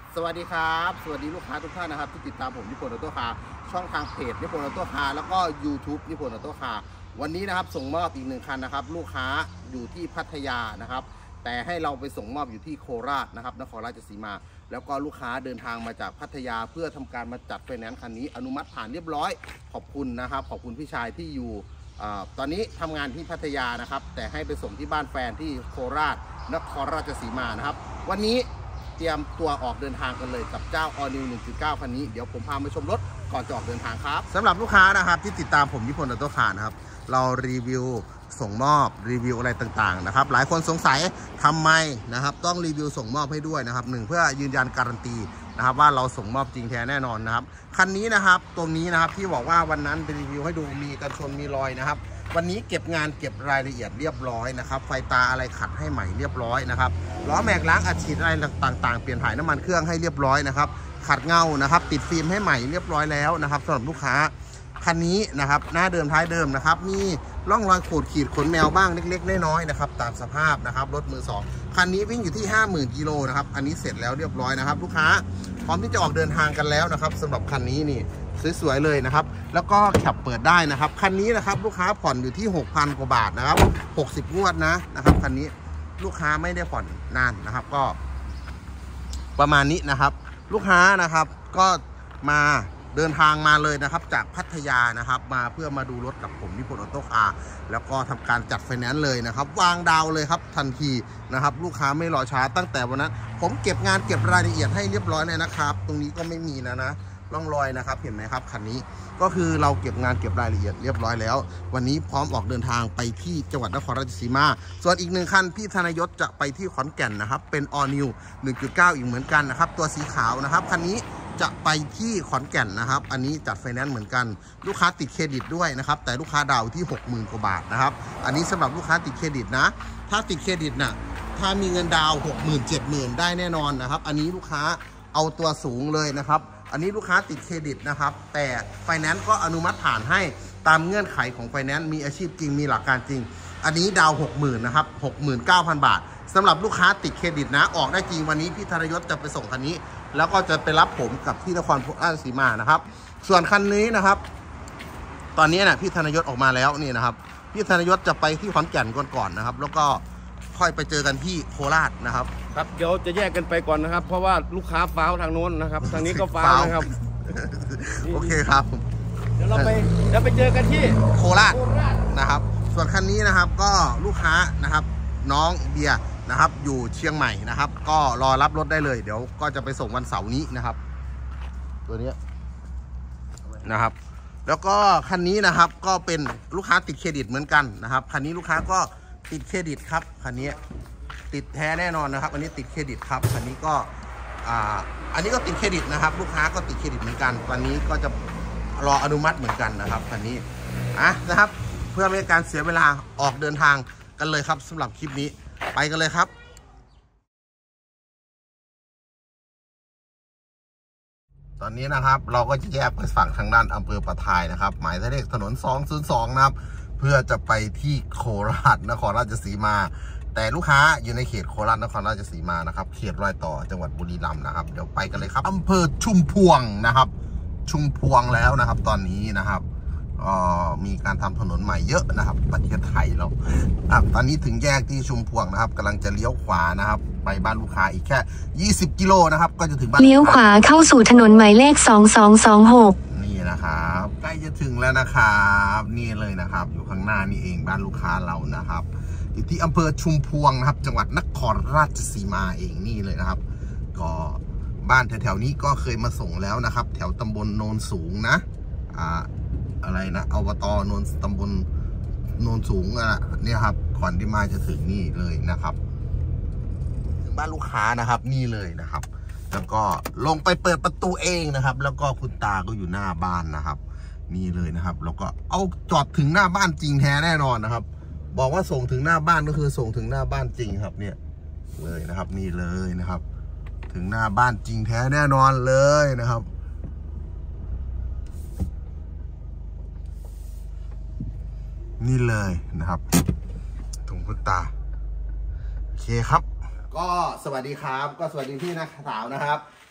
สวัสดีครับสวัสดีลูกค้าทุกท่านนะครับที่ติดตามผมนิพนธ์ออโต้คาร์ช่องทางเพจนิพนธ์ออโต้คาร์แล้วก็ YouTube นิพนธ์ออโต้คาร์วันนี้นะครับส่งมอบอีก1 คันนะครับลูกค้าอยู่ที่พัทยานะครับแต่ให้เราไปส่งมอบอยู่ที่โคราชนะครับนครราชสีมาแล้วก็ลูกค้าเดินทางมาจากพัทยาเพื่อทำการมาจัดไฟแนนซ์คันนี้อนุมัติผ่านเรียบร้อยขอบคุณนะครับขอบคุณพี่ชายที่อยู่ตอนนี้ทำงานที่พัทยานะครับแต่ให้ไปส่งที่บ้านแฟนที่โคราชนครราชสีมานะครับวันนี้เตรียมตัวออกเดินทางกันเลยกับเจ้า All New 1.9 คันนี้เดี๋ยวผมพาไปชมรถก่อนจะออกเดินทางครับสำหรับลูกค้านะครับที่ติดตามผมนิพนธ์ออโต้คาร์นะครับเรารีวิวส่งมอบรีวิวอะไรต่างๆนะครับหลายคนสงสัยทำไมนะครับต้องรีวิวส่งมอบให้ด้วยนะครับ1เพื่อยืนยันการันตีนะครับว่าเราส่งมอบจริงแท้แน่นอนนะครับคันนี้นะครับตรงนี้นะครับที่บอกว่าวันนั้นไปรีวิวให้ดูมีกันชนมีรอยนะครับวันนี้เก็บงานเก็บรายละเอียดเรียบร้อยนะครับไฟตาอะไรขัดให้ใหม่เรียบร้อยนะครับล้อแม็กล้างอัดฉีดอะไรต่างๆเปลี่ยนถ่ายน้ำมันเครื่องให้เรียบร้อยนะครับขัดเงานะครับติดฟิล์มให้ใหม่เรียบร้อยแล้วนะครับสำหรับลูกค้าคันนี้นะครับหน้าเดิมท้ายเดิมนะครับมีร่องรอยขูดขีดขนแมวบ้างเล็กๆน้อยๆนะครับตามสภาพนะครับรถมือ2คันนี้วิ่งอยู่ที่ 50,000 กิโลนะครับอันนี้เสร็จแล้วเรียบร้อยนะครับลูกค้าพร้อมที่จะออกเดินทางกันแล้วนะครับสำหรับคันนี้นี่สวยๆเลยนะครับแล้วก็ขับเปิดได้นะครับคันนี้นะครับลูกค้าผ่อนอยู่ที่ 6,000 กว่าบาทนะครับ60 งวดนะครับคันนี้ลูกค้าไม่ได้ผ่อนนานนะครับก็ประมาณนี้นะครับลูกค้านะครับก็มาเดินทางมาเลยนะครับจากพัทยานะครับมาเพื่อมาดูรถกับผมนิพนธ์ออโต้คาร์แล้วก็ทำการจัดไฟแนนซ์เลยนะครับวางดาวเลยครับทันทีนะครับลูกค้าไม่รอช้าตั้งแต่วันนั้นผมเก็บงานเก็บรายละเอียดให้เรียบร้อยเลยนะครับตรงนี้ก็ไม่มีนะร่องรอยนะครับเห็นไหมครับคันนี้ก็คือเราเก็บงานเก็บรายละเอียดเรียบร้อยแล้ววันนี้พร้อมออกเดินทางไปที่จังหวัดนครราชสีมาส่วนอีก1 คันพี่ธนยศจะไปที่ขอนแก่นนะครับเป็น All New 1.9 อีกเหมือนกันนะครับตัวสีขาวนะครับคันนี้จะไปที่ขอนแก่นนะครับอันนี้จัดไฟแนนซ์เหมือนกันลูกค้าติดเครดิตด้วยนะครับแต่ลูกค้าดาวที่ 60,000 กว่าบาทนะครับอันนี้สำหรับลูกค้าติดเครดิตนะถ้าติดเครดิตนะถ้ามีเงินดาว 60,000 70,000 ได้แน่นอนนะครับอันนี้ลูกค้าเอาตัวสูงเลยนะครับอันนี้ลูกค้าติดเครดิตนะครับแต่ไฟแนนซ์ก็อนุมัติผ่านให้ตามเงื่อนไขของไฟแนนซ์มีอาชีพจริงมีหลักการจริงอันนี้ดาว 60,000 นะครับ 69,000 บาทสำหรับลูกค้าติดเครดิตนะออกได้จริงวันนี้พี่ธนยศจะไปส่งคันนี้แล้วก็จะไปรับผมกับที่นครราชสีมานะครับส่วนคันนี้นะครับตอนนี้นะพี่ธนยศออกมาแล้วนี่นะครับพี่ธนยศจะไปที่ขอนแก่นก่อนนะครับแล้วก็ค่อยไปเจอกันที่โคราชนะครับครับเดี๋ยวจะแยกกันไปก่อนนะครับเพราะว่าลูกค้าฟ้าวทางโน้นนะครับทางนี้ก็ฟ้าวนะครับโอเคครับเดี๋ยวเราไปเจอกันที่โคราชนะครับส่วนคันนี้นะครับก็ลูกค้านะครับน้องเบียร์นะครับอยู่เชียงใหม่นะครับก็รอรับรถได้เลยเดี๋ยวก็จะไปส่งวันเสาร์นี้นะครับตัวนี้นะครับแล้วก็คันนี้นะครับก็เป็นลูกค้าติดเครดิตเหมือนกันนะครับคันนี้ลูกค้าก็ติดเครดิตครับคันนี้ติดแท้แน่นอนนะครับอันนี้ติดเครดิตครับคันนี้ก็อันนี้ก็ติดเครดิตนะครับลูกค้าก็ติดเครดิตเหมือนกันตอนนี้ก็จะรออนุมัติเหมือนกันนะครับคันนี้นะครับเพื่อไม่ให้การเสียเวลาออกเดินทางกันเลยครับสำหรับคลิปนี้ไปกันเลยครับตอนนี้นะครับเราก็จะแยกไปฝั่งทางด้านอำเภอประทายนะครับหมายเลขถนน202นะครับเพื่อจะไปที่โคราชนครราชสีมาแต่ลูกค้าอยู่ในเขตโคราชนครราชสีมานะครับเขตรอยต่อจังหวัดบุรีรัมย์นะครับเดี๋ยวไปกันเลยครับอำเภอชุมพวงนะครับชุมพวงแล้วนะครับตอนนี้นะครับมีการทำถนนใหม่เยอะนะครับประเทศไทยเราตอนนี้ถึงแยกที่ชุมพวงนะครับกำลังจะเลี้ยวขวานะครับไปบ้านลูกค้าอีกแค่20 กิโลนะครับก็จะถึงบ้านเลี้ยวขวาเข้าสู่ถนนหมายเลข2226 นี่นะครับใกล้จะถึงแล้วนะครับนี่เลยนะครับอยู่ข้างหน้านี่เองบ้านลูกค้าเรานะครับอยู่ที่อำเภอชุมพวงนะครับจังหวัดนครราชสีมาเองนี่เลยนะครับก็บ้านแถวๆนี้ก็เคยมาส่งแล้วนะครับแถวตำบลโนนสูงนะอะไรนะอบตโนนตำบลโนนสูงเนี่ยครับก่อนที่มาจะถึงนี่เลยนะครับถึงบ้านลูกค้านะครับนี่เลยนะครับแล้วก็ลงไปเปิดประตูเองนะครับแล้วก็คุณตาก็อยู่หน้าบ้านนะครับนี่เลยนะครับแล้วก็เอาจอดถึงหน้าบ้านจริงแท้แน่นอนนะครับบอกว่าส่งถึงหน้าบ้านก็คือส่งถึงหน้าบ้านจริงครับเนี่ยเลยนะครับนี่เลยนะครับถึงหน้าบ้านจริงแท้แน่นอนเลยนะครับนี่เลยนะครับถุงคุณตาโอเคครับก็สวัสดีครับก็สวัสดีพี่นักข่าวนะครับ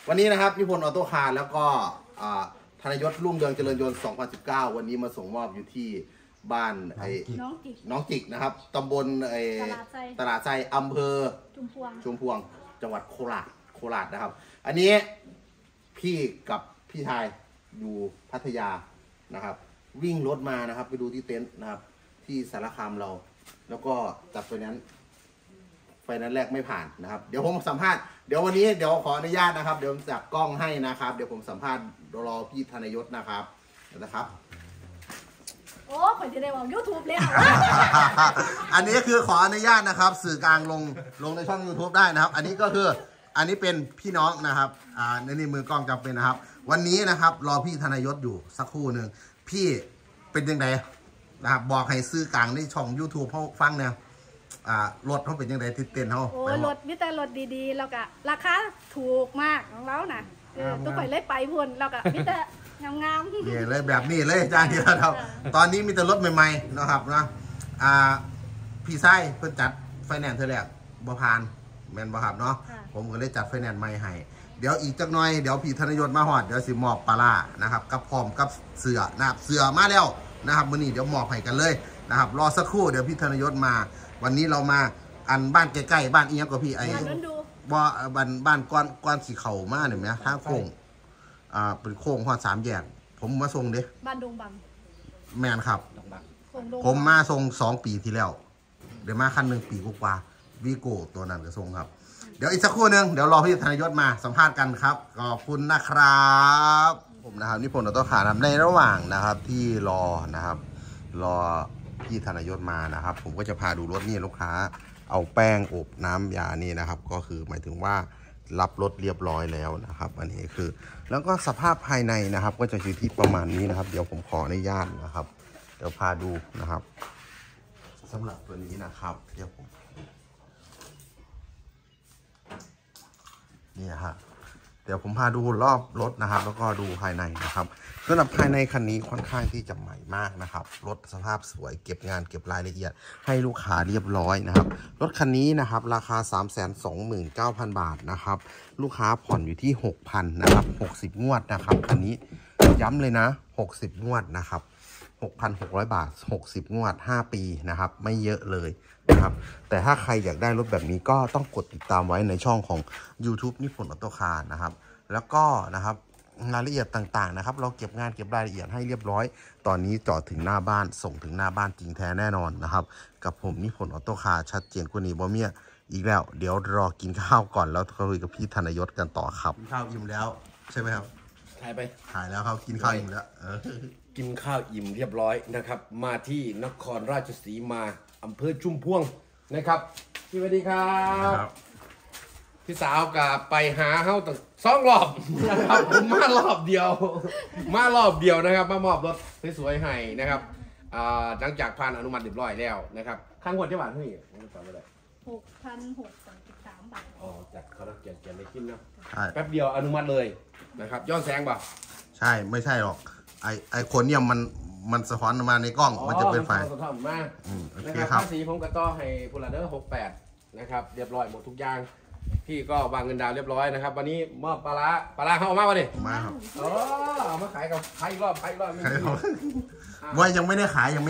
วันนี้นะครับนิพนธ์ออโต้คาร์แล้วก็ธนยศรุ่งเรืองเจริญยนต์ 2019 วันนี้มาส่งมอบอยู่ที่บ้านน้องจิกนะครับตำบลตลาดไซอำเภอชุมพวงจังหวัดโคราชนะครับอันนี้พี่กับพี่ชายอยู่พัทยานะครับวิ่งรถมานะครับไปดูที่เต็นท์นะครับที่สารคามเราแล้วก็จัดไฟแนนซ์แรกไม่ผ่านนะครับเดี๋ยวผมสัมภาษณ์เดี๋ยววันนี้เดี๋ยวขออนุญาตนะครับเดี๋ยวจับกล้องให้นะครับเดี๋ยวผมสัมภาษณ์รอพี่ธนยศนะครับโอ้ข่อยจะได้ว่า YouTube แล้วอันนี้คือขออนุญาตนะครับสื่อกลางลงในช่อง YouTube ได้นะครับอันนี้ก็คืออันนี้เป็นพี่น้องนะครับในมือกล้องจำเป็นนะครับวันนี้นะครับรอพี่ธนยศอยู่สักครู่หนึ่งพี่เป็นยังไงนะครับบอกให้ซื้อกลางในช่อง YouTube เขาฟังเนี่ยรถเขาเป็นยังไงติดเต้นเขาโอ้รถมิแต่รถดีๆแล้วก็ราคาถูกมากของเราน่ะตัวข่อยเลยไปพุ่นแล้วก็มิแต่งามๆนี่เลยแบบนี้เลยจ้าที่เราตอนนี้มีแต่รถใหม่ๆนะครับนะพี่ไส้เพิ่นจัดไฟแนนซ์เธอแหละบ่ผ่านแมนบ่ครับเนาะผมก็เลยจัดไฟแนนซ์ใหม่ให้เดี๋ยวอีกจักหน่อยเดี๋ยวพี่ธนยศมาหอดเดี๋ยวสิมอบปลานะครับกับพร้อมกับเสือนะครับเสือมาแล้วนะครับมื้อนี้เดี๋ยวมอบให้กันเลยนะครับรอสักครู่เดี๋ยวพี่ธนยศมาวันนี้เรามาอันบ้านใกล้ๆบ้านอีกกับพี่ไอ้บ้านก้อนสีเข่ามาเนี่ยไหมทางโค้งเป็นโค้งหัว3 แยกผมมาส่งเด้บ้านดงบังแมนครับผมมาส่ง2 ปีที่แล้วเดี๋ยวมาคัน1 ปีกว่าวีโก้ตัวนั้นจะส่งครับเดี๋ยวอีกสักครู่นึงเดี๋ยวรอพี่ธนยศมาสัมภาษณ์กันครับขอบคุณนะครับผมนะครับนิพนธ์ออโต้คาร์ทำในระหว่างนะครับที่รอนะครับรอพี่ธนยศมานะครับผมก็จะพาดูรถนี่ลูกค้าเอาแป้งอบน้ำยานี่นะครับก็คือหมายถึงว่ารับรถเรียบร้อยแล้วนะครับอันนี้คือแล้วก็สภาพภายในนะครับก็จะอยู่ที่ประมาณนี้นะครับเดี๋ยวผมขออนุญาตนะครับเดี๋ยวพาดูนะครับสำหรับตัวนี้นะครับเดี๋ยวผมนี่ฮะเดี๋ยวผมพาดูรอบรถนะครับแล้วก็ดูภายในนะครับสำหรับภายในคันนี้ค่อนข้างที่จะใหม่มากนะครับรถสภาพสวยเก็บงานเก็บรายละเอียดให้ลูกค้าเรียบร้อยนะครับรถคันนี้นะครับราคา 329,000 บาทนะครับลูกค้าผ่อนอยู่ที่ 6,000 นะครับ60 งวดนะครับคันนี้ย้ำเลยนะ60 งวดนะครับ 6,600 บาท60 งวด5 ปีนะครับไม่เยอะเลยนะครับแต่ถ้าใครอยากได้รถแบบนี้ก็ต้องกดติดตามไว้ในช่องของ YouTube นิพนธ์ออโต้คาร์นะครับแล้วก็นะครับรายละเอียดต่างๆนะครับเราเก็บงานเก็บรายละเอียดให้เรียบร้อยตอนนี้จอดถึงหน้าบ้านส่งถึงหน้าบ้านจริงแท้แน่นอนนะครับกับผมนิพนธ์ออโต้คาร์ชัดเจนกว่านี้บ่เมียอีกแล้วเดี๋ยวรอกินข้าวก่อนแล้วคุยกับพี่ธนยศกันต่อครับกินข้าวอิ่มแล้วใช่ไหมครับถ่ายแล้วครับกินข้าวอิ่มแล้วกินข้าวอิ่มเรียบร้อยนะครับมาที่นครราชสีมาอำเภอชุมพวงนะครับสวัสดีครับพี่สาวกับไปหาเฮาตั้ง2 รอบนะครับผมมารอบเดียวนะครับมามอบรถสวยๆให้นะครับหลังจากผ่านอนุมัติเรียบร้อยแล้วนะครับข้างงวดที่บ้านเฮ้ยผมจำไม่ได้ 6,633 บาทอ๋อจากเขาเขียนในคลิปนะแป๊บเดียวอนุมัติเลยนะครับย้อนแสงป่ะใช่ไม่ใช่หรอกไอคนเนี่ยมันสะท้อนมาในกล้องมันจะเป็นไฟสะท้อนมากโอเคครับสีผมก็ต่อให้พูลาเดอร์68นะครับเรียบร้อยหมดทุกอย่างพี่ก็วางเงินดาวเรียบร้อยนะครับวันนี้มอบปลาเขาเอามาวะดิมาครับเอามาขายกับใครอีกรอบว่ายังไม่ได้ขายเตรียม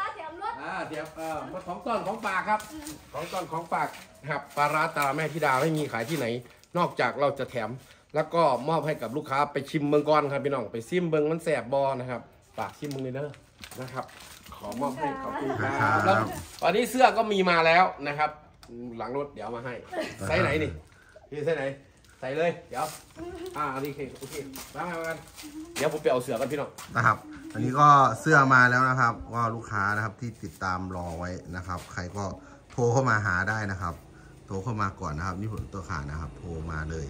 มาของต้นของฝากครับของต้นของฝากครับปลาร้าตาแม่ธิดาไม่มีขายที่ไหนนอกจากเราจะแถมแล้วก็มอบให้กับลูกค้าไปชิมเมืองก่อนครับพี่น้องไปซิมเมืองมันแสบบอนะครับฝากชิมเมืองนี้เด้อนะครับขอมอบให้ขอบคุณครับแล้ววันนี้เสื้อก็มีมาแล้วนะครับหลังรถเดี๋ยวมาให้ใส่ไหนนี่พี่ใส่ไหนใส่เลยเดี๋ยวอันนี้โอเคมากันเดี๋ยวผมไปเอาเสื้อกันพี่น้องนะครับอันนี้ก็เสื้อมาแล้วนะครับว่าลูกค้านะครับที่ติดตามรอไว้นะครับใครก็โทรเข้ามาหาได้นะครับโทรเข้ามาก่อนนะครับนี่ผมตัวขานะครับโทรมาเลย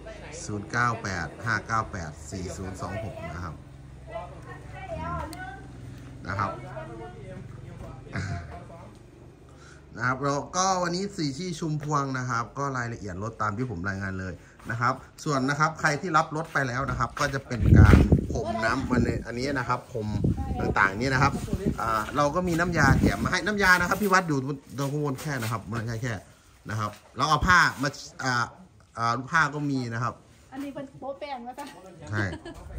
0985984026นะครับแล้วก็วันนี้4ที่ชุมพวงนะครับก็รายละเอียดรถตามที่ผมรายงานเลยนะครับส่วนนะครับใครที่รับรถไปแล้วนะครับก็จะเป็นการพรมน้ำมันอันนี้นะครับพรมต่างๆนี่นะครับเราก็มีน้ำยาแถมมาให้น้ำยานะครับพี่วัดอยู่ตรงข้างบนแค่นะครับมันแค่นะครับเราเอาผ้ามาผ้าก็มีนะครับอันนี้เป็นโป๊ะแป้งแล้วจ้ะใช่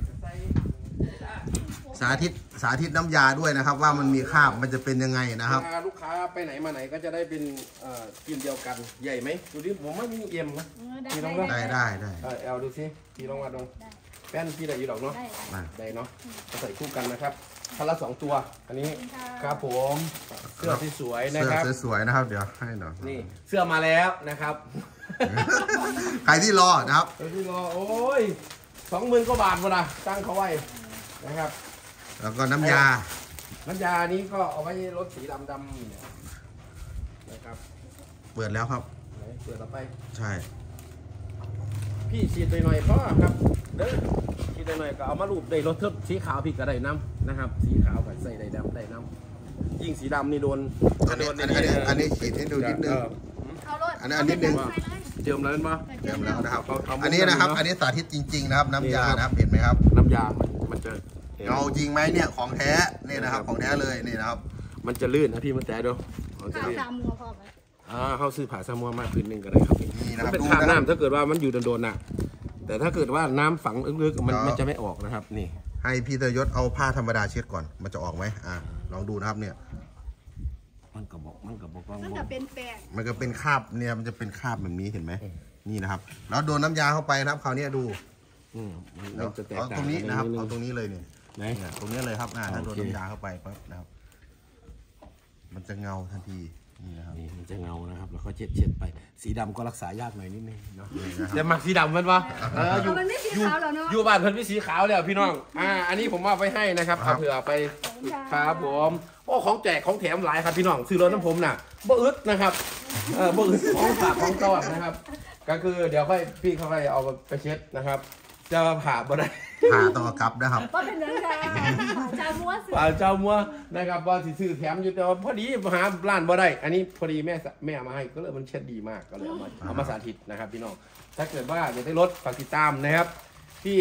สาธิตน้ำยาด้วยนะครับ ว่ามันมีคราบมันจะเป็นยังไงนะครับลูกค้าไปไหนมาไหนก็จะได้เป็นกินเดียวกันใหญ่ไหมดูดิผมว่ามีเอ็มนะได้เอาดูสิพี่ลองวัดดูแป้นพี่ได้อยู่ดอกเนาะได้เนาะใส่คู่กันนะครับคันละ2ตัวอันนี้ครับผมเสื้อที่สวยนะครับเสื้อสวยนะครับเดี๋ยวให้หน่อยนี่เสื้อมาแล้วนะครับใครที่รอนะครับเสื้อที่รอโอ้ย20,000 กว่าบาทมาละตั้งเขาไว้นะครับแล้วก็น้ำยานี้ก็เอาไว้รถสีดำนะครับเปิดแล้วครับไหนเปิดต่อไปใช่พี่ฉีดหน่อยๆพ่อครับเด้อฉีดหน่อยๆก็เอามารูปได้รถเทิบสีขาวพี่ก็ได้น้ำนะครับสีขาวก็ใส่ได้ดำได้น้ำยิ่งสีดำนี่โดนอันนี้ฉีดให้ดูนิดนึงเขารถอันนิดนึงเจิมแล้วมั้ยเตรียมแล้วนะครับอันนี้นะครับอันนี้สาธิตจริงๆนะครับน้ำยานะครับเห็นไหมครับน้ำยามันจะเงาจริงไหมเนี่ยของแท้นี่นะครับของแท้เลยนี่นะครับมันจะลื่นนะพี่มันแต่ดูข่าวสามมัวพอไหมเข้าซื้อผ่าซามัวมาพื้นหนึ่งก็ได้ครับนี่นะคมัรับนเป็นดูคราบนะครับน้ำถ้าเกิดว่ามันอยู่โดนๆน่ะแต่ถ้าเกิดว่าน้ำฝังลึกๆมันจะไม่ออกนะครับนี่ให้พี่เตยศเอาผ้าธรรมดาเช็ดก่อนมันจะออกไหมลองดูนะครับเนี่ยมันก็บอกมันก็เป็นแป้งมันก็เป็นคราบเนี่ยมันจะเป็นคราบแบบนี้เห็นไหมนี่นะครับแล้วโดนน้ำยาเข้าไปนะครับคราวนี้ดูมันจะแตกเอาต่างตรงนี้นะครับกัเอาตรงนี้เลยเนี่ยไหนตรงนี้เลยครับถ้าโดนโอเคน้ำยาเข้าไปปั๊บนะครับมันจะเงาทันทีนี่นะครับนี่มันจะเงานะครับแล้วก็เช็ดไปสีดำก็รักษายากหน่อยนิดนึงเนาะนี่นะครับจะหมักสีดำมันปะอยู่มันไม่สีขาวแล้วเนาะอยู่บ้านเพิ่นพี่สีขาวเลยพี่น้องอันนี้ผมเอาไปให้นะครับเอาเผื่อไปครับผมโอ้ของแจกของแถมหลายครับพี่น้องซื้อรถน้ำผมน่ะบ่อึดนะครับบ่อึดของฝากของต้อนนะครับ ก็คือเดี๋ยวค่อยพี่เขาไปเอาไปเช็ดนะครับ จะผ่าบ่ได้ผ่าต่อกลับนะครับก็เป็นเรื่องค่ะจามัวสิป่าเจ้ามัวนะครับว่าสิซื้อแถมอยู่แต่ว่าพอดีหาร้านบ่ได้อันนี้พอดีแม่เอามาให้ก็เลยมันเช็ดดีมากก็เลยเอามาสาธิตนะครับพี่น้องถ้าเกิดว่าอยากได้รถฝากติดตามนะครับที่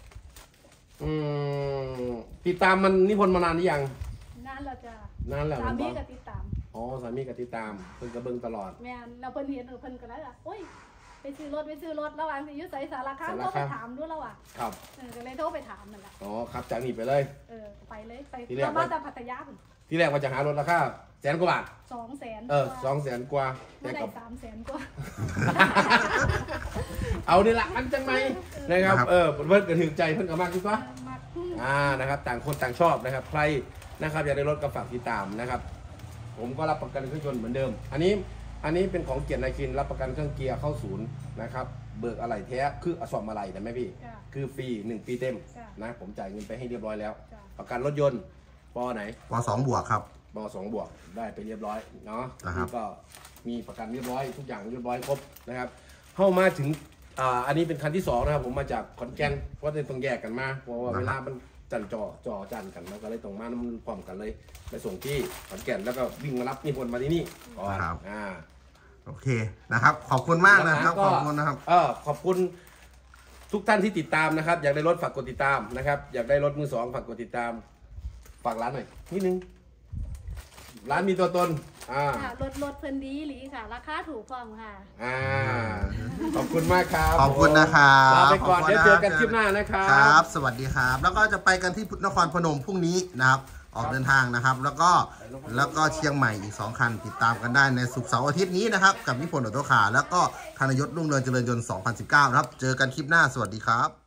ติดตามมันนิพนธ์มานานหรือยังนั่นเราจะนานแล้วสามีกับติดตามอ๋อสามีกับติดตามเพิ่นกระเบิงตลอดแม่เราเพิ่นเห็นเพิ่นก็แล้วโอ้ยไปซื้อรถระหว่างที่อยู่ใส่สารคามโทรไปถามด้วยแล้วอ่ะครับก็เลยโทรไปถามนั่นแหละอ๋อครับจากนี้ไปเลยไปเลยไปที่แรกเรามาจากพัทยาพุ่นที่แรกว่าจะหารถราคา100,000 กว่าบาท 200,000 200,000 กว่าไม่ได้กับ 300,000 กว่าเอานี่ละมันจังไหมนะครับเพิ่นก็ถึงใจเพิ่นก็มากที่สุด นะครับต่างคนต่างชอบนะครับใครนะครับอยากได้รถก็ฝากติดตามนะครับผมก็รับประกันเครื่องยนต์เหมือนเดิมอันนี้เป็นของเกียรตินายคินรับประกันเครื่องเกียร์เข้าศูนย์นะครับเบิกอะไหล่แท้คืออสมอะไหล่นะแม่พี่คือฟรี1 ปีเต็มนะผมจ่ายเงินไปให้เรียบร้อยแล้วประกันรถยนต์ปอไหนป.2 บวกครับป.2 บวกได้ไปเรียบร้อยเนาะนะครับนี่ก็มีประกันเรียบร้อยทุกอย่างเรียบร้อยครบนะครับเข้ามาถึงอันนี้เป็นคันที่2นะครับผมมาจากขอนแก่นเพราะต้องแยกกันมาเพราะว่าเวลามันจันจ่อจันกันแล้วก็เลยตรงมามันพร้อมกันเลยไปส่งที่ขอนแก่นแล้วก็วิ่งมารับนิพนธ์มาที่นี่ก่อนโอเคนะครับขอบคุณมากนะครับขอบคุณนะครับขอบคุณทุกท่านที่ติดตามนะครับอยากได้รถฝากกดติดตามนะครับอยากได้รถมือ2ฝากกดติดตามฝากร้านหน่อยนิดนึงร้านมีตัวตนรถเพิ่นดีหลีค่ะราคาถูกพร้อมค่ะขอบคุณมากครับขอบคุณนะครับลาไปก่อนเดี๋ยวเจอกันคลิปหน้านะครับครับ สวัสดีครับ แล้วก็จะไปกันที่นครพนมพรุ่งนี้นะครับออกเดินทางนะครับแล้วก็เชียงใหม่อีก2คันติดตามกันได้ในศุกร์เสาร์อาทิตย์นี้นะครับกับนิพนธ์ออโต้คาร์แล้วก็ธนยศรุ่งเรืองเจริญยนต์ 2019 นะครับเจอกันคลิปหน้าสวัสดีครับ